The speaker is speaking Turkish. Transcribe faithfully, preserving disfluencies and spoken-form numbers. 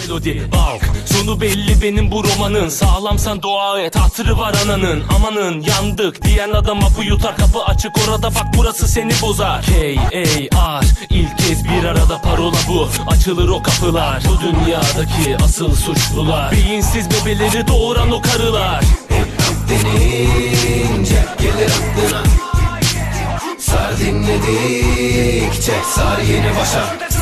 melodi bank. Sonu belli benim bu romanın. Sağlamsan dua et, hatırı var ananın. Amanın yandık diyen adam hapı yutar. Kapı açık orada bak, burası seni bozar. K A R ilk kez bir arada parola bu. Açılır o kapılar, bu dünyadaki asıl suçlular. Beyinsiz bebeleri doğuran o karılar. Denince gelir aklına. Sar dinledikçe sar yeni başa.